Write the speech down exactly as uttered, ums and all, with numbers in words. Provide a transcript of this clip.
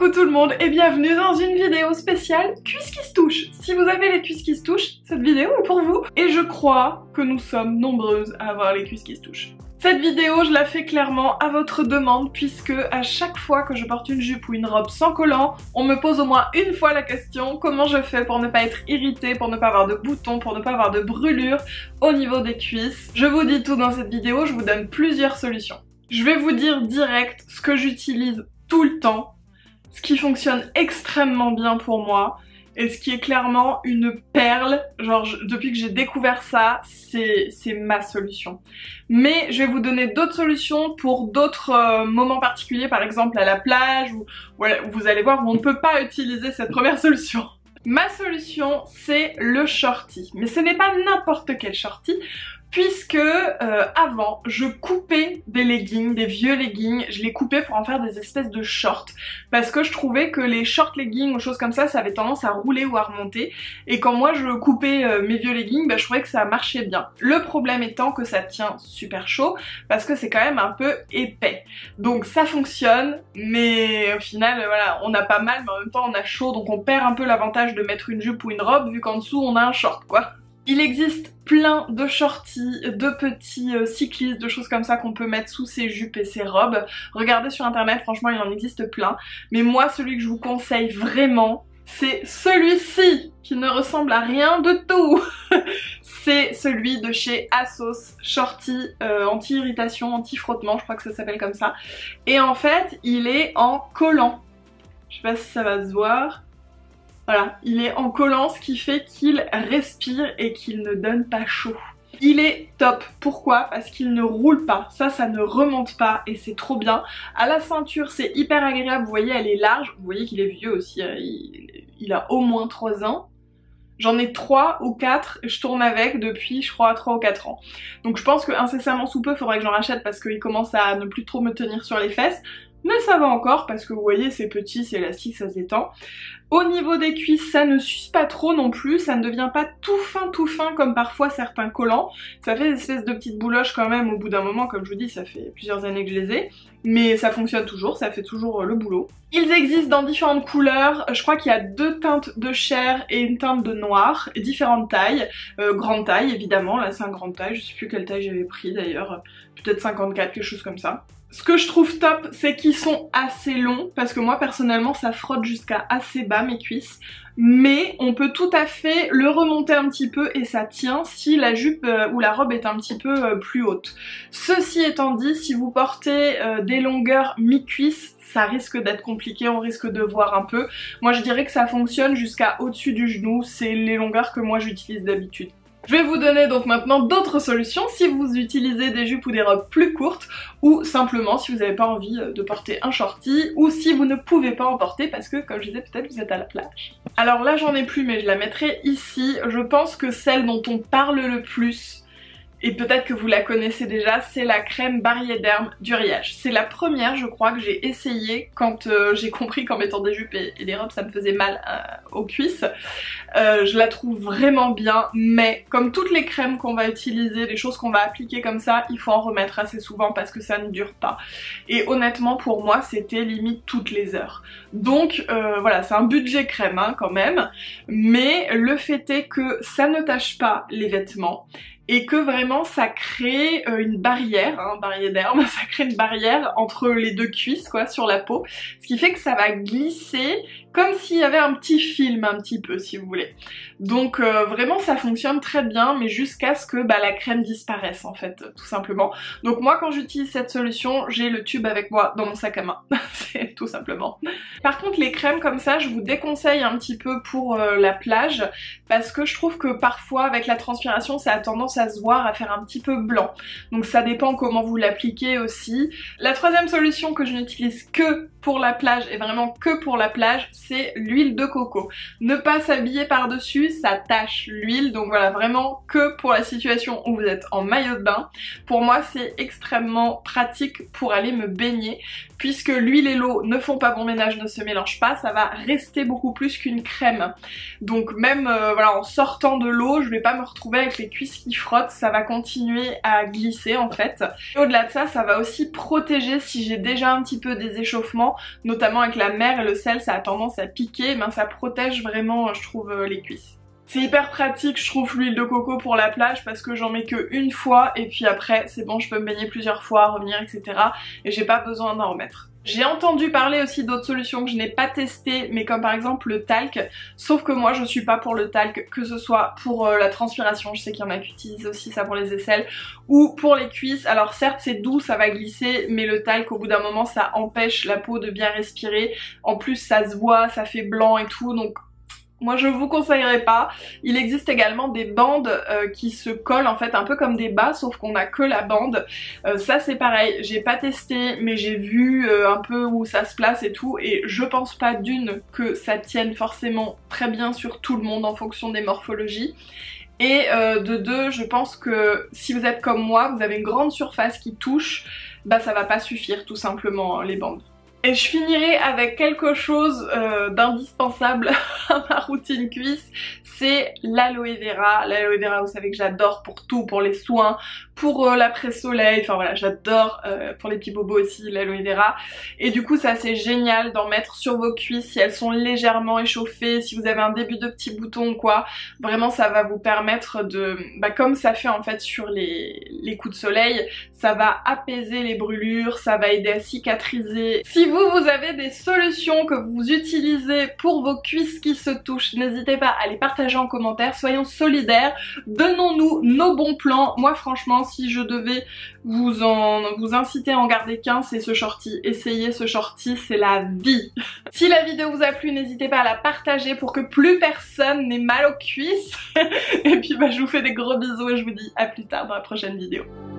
Coucou tout le monde et bienvenue dans une vidéo spéciale cuisses qui se touchent. Si vous avez les cuisses qui se touchent, cette vidéo est pour vous. Et je crois que nous sommes nombreuses à avoir les cuisses qui se touchent. Cette vidéo, je la fais clairement à votre demande puisque à chaque fois que je porte une jupe ou une robe sans collant, on me pose au moins une fois la question comment je fais pour ne pas être irritée, pour ne pas avoir de boutons, pour ne pas avoir de brûlures au niveau des cuisses. Je vous dis tout dans cette vidéo, je vous donne plusieurs solutions. Je vais vous dire direct ce que j'utilise tout le temps, ce qui fonctionne extrêmement bien pour moi et ce qui est clairement une perle. Genre je, depuis que j'ai découvert ça, c'est ma solution. Mais je vais vous donner d'autres solutions pour d'autres euh, moments particuliers, par exemple à la plage ou ouais, vous allez voir où on ne peut pas utiliser cette première solution. Ma solution, c'est le shorty. Mais ce n'est pas n'importe quel shorty, puisque euh, avant, je coupais des leggings, des vieux leggings, je les coupais pour en faire des espèces de shorts, parce que je trouvais que les short leggings ou choses comme ça, ça avait tendance à rouler ou à remonter, et quand moi je coupais euh, mes vieux leggings, bah, je trouvais que ça marchait bien. Le problème étant que ça tient super chaud, parce que c'est quand même un peu épais. Donc ça fonctionne, mais au final, voilà, on a pas mal, mais en même temps on a chaud, donc on perd un peu l'avantage de mettre une jupe ou une robe, vu qu'en dessous on a un short, quoi. Il existe plein de shorties, de petits euh, cyclistes, de choses comme ça qu'on peut mettre sous ses jupes et ses robes. Regardez sur internet, franchement il en existe plein. Mais moi celui que je vous conseille vraiment, c'est celui-ci qui ne ressemble à rien de tout. C'est celui de chez Asos, shorty euh, anti-irritation, anti-frottement, je crois que ça s'appelle comme ça. Et en fait il est en collant. Je sais pas si ça va se voir. Voilà, il est en collant, ce qui fait qu'il respire et qu'il ne donne pas chaud. Il est top. Pourquoi? Parce qu'il ne roule pas. Ça, ça ne remonte pas et c'est trop bien. À la ceinture, c'est hyper agréable. Vous voyez, elle est large. Vous voyez qu'il est vieux aussi. Il, il a au moins trois ans. J'en ai trois ou quatre, je tourne avec depuis je crois trois ou quatre ans. Donc je pense que incessamment sous peu, il faudrait que j'en rachète parce qu'il commence à ne plus trop me tenir sur les fesses. Mais ça va encore parce que vous voyez c'est petit, c'est élastique, ça se détend. Au niveau des cuisses, ça ne s'use pas trop non plus, ça ne devient pas tout fin tout fin comme parfois certains collants. Ça fait des espèces de petites bouloches quand même au bout d'un moment, comme je vous dis, ça fait plusieurs années que je les ai. Mais ça fonctionne toujours, ça fait toujours le boulot. Ils existent dans différentes couleurs, je crois qu'il y a deux teintes de chair et une teinte de noir, et différentes tailles. Euh, grande taille évidemment, là c'est un grande taille, je sais plus quelle taille j'avais pris d'ailleurs, peut-être cinquante-quatre, quelque chose comme ça. Ce que je trouve top, c'est qu'ils sont assez longs, parce que moi personnellement ça frotte jusqu'à assez bas mes cuisses, mais on peut tout à fait le remonter un petit peu et ça tient si la jupe euh, ou la robe est un petit peu euh, plus haute. Ceci étant dit, si vous portez euh, des longueurs mi-cuisse, ça risque d'être compliqué, on risque de voir un peu. Moi je dirais que ça fonctionne jusqu'à au-dessus du genou, c'est les longueurs que moi j'utilise d'habitude. Je vais vous donner donc maintenant d'autres solutions si vous utilisez des jupes ou des robes plus courtes ou simplement si vous n'avez pas envie de porter un shorty ou si vous ne pouvez pas en porter parce que comme je disais peut-être vous êtes à la plage. Alors là j'en ai plus mais je la mettrai ici. Je pense que celle dont on parle le plus, et peut-être que vous la connaissez déjà, c'est la crème Barriederm d'Uriage. C'est la première je crois que j'ai essayé quand euh, j'ai compris qu'en mettant des jupes et, et des robes ça me faisait mal euh, aux cuisses. Euh, je la trouve vraiment bien, mais comme toutes les crèmes qu'on va utiliser, les choses qu'on va appliquer comme ça, il faut en remettre assez souvent parce que ça ne dure pas. Et honnêtement pour moi c'était limite toutes les heures. Donc euh, voilà, c'est un budget crème hein, quand même, mais le fait est que ça ne tache pas les vêtements. Et que vraiment ça crée euh, une barrière, hein, Barriederm, ça crée une barrière entre les deux cuisses quoi, sur la peau, ce qui fait que ça va glisser comme s'il y avait un petit film un petit peu si vous voulez. Donc euh, vraiment ça fonctionne très bien mais jusqu'à ce que bah, la crème disparaisse en fait tout simplement. Donc moi quand j'utilise cette solution j'ai le tube avec moi dans mon sac à main, c'est tout simplement. Par contre les crèmes comme ça je vous déconseille un petit peu pour euh, la plage parce que je trouve que parfois avec la transpiration ça a tendance à se voir, à faire un petit peu blanc. Donc ça dépend comment vous l'appliquez aussi. La troisième solution que je n'utilise que pour la plage et vraiment que pour la plage, c'est l'huile de coco. Ne pas s'habiller par-dessus, ça tache l'huile, donc voilà, vraiment que pour la situation où vous êtes en maillot de bain. Pour moi, c'est extrêmement pratique pour aller me baigner, puisque l'huile et l'eau ne font pas bon ménage, ne se mélangent pas, ça va rester beaucoup plus qu'une crème. Donc même euh, voilà, en sortant de l'eau, je vais pas me retrouver avec les cuisses qui frotte, ça va continuer à glisser en fait. Au-delà de ça, ça va aussi protéger si j'ai déjà un petit peu des échauffements, notamment avec la mer et le sel, ça a tendance à piquer, ben ça protège vraiment, je trouve, les cuisses. C'est hyper pratique, je trouve, l'huile de coco pour la plage parce que j'en mets que une fois et puis après c'est bon, je peux me baigner plusieurs fois, revenir, et cetera. Et j'ai pas besoin d'en remettre. J'ai entendu parler aussi d'autres solutions que je n'ai pas testées, mais comme par exemple le talc, sauf que moi je suis pas pour le talc, que ce soit pour euh, la transpiration, je sais qu'il y en a qui utilisent aussi ça pour les aisselles, ou pour les cuisses. Alors certes c'est doux, ça va glisser, mais le talc au bout d'un moment ça empêche la peau de bien respirer, en plus ça se voit, ça fait blanc et tout, donc moi je vous conseillerais pas. Il existe également des bandes euh, qui se collent en fait un peu comme des bas, sauf qu'on a que la bande. Euh, ça c'est pareil, j'ai pas testé mais j'ai vu euh, un peu où ça se place et tout, et je pense pas d'une que ça tienne forcément très bien sur tout le monde en fonction des morphologies. Et euh, de deux, je pense que si vous êtes comme moi, vous avez une grande surface qui touche, bah ça va pas suffire tout simplement hein, les bandes. Et je finirai avec quelque chose euh, d'indispensable à ma routine cuisse, c'est l'aloe vera. L'aloe vera, vous savez que j'adore pour tout, pour les soins, pour euh, l'après-soleil, enfin voilà, j'adore euh, pour les petits bobos aussi l'aloe vera. Et du coup ça c'est génial d'en mettre sur vos cuisses si elles sont légèrement échauffées, si vous avez un début de petits boutons ou quoi, vraiment ça va vous permettre de, bah comme ça fait en fait sur les, les coups de soleil, ça va apaiser les brûlures, ça va aider à cicatriser. Si vous, vous avez des solutions que vous utilisez pour vos cuisses qui se touchent, n'hésitez pas à les partager en commentaire, soyons solidaires, donnons-nous nos bons plans. Moi franchement, si je devais vous en vous inciter à en garder qu'un, c'est ce shorty. Essayez ce shorty, c'est la vie. Si la vidéo vous a plu, n'hésitez pas à la partager pour que plus personne n'ait mal aux cuisses. Et puis bah je vous fais des gros bisous et je vous dis à plus tard dans la prochaine vidéo.